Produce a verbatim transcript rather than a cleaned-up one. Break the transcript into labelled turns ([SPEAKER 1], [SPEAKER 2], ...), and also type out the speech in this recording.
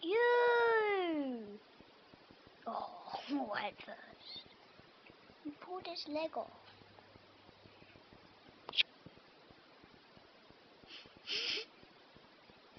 [SPEAKER 1] You! Oh, head first. You pulled his leg off.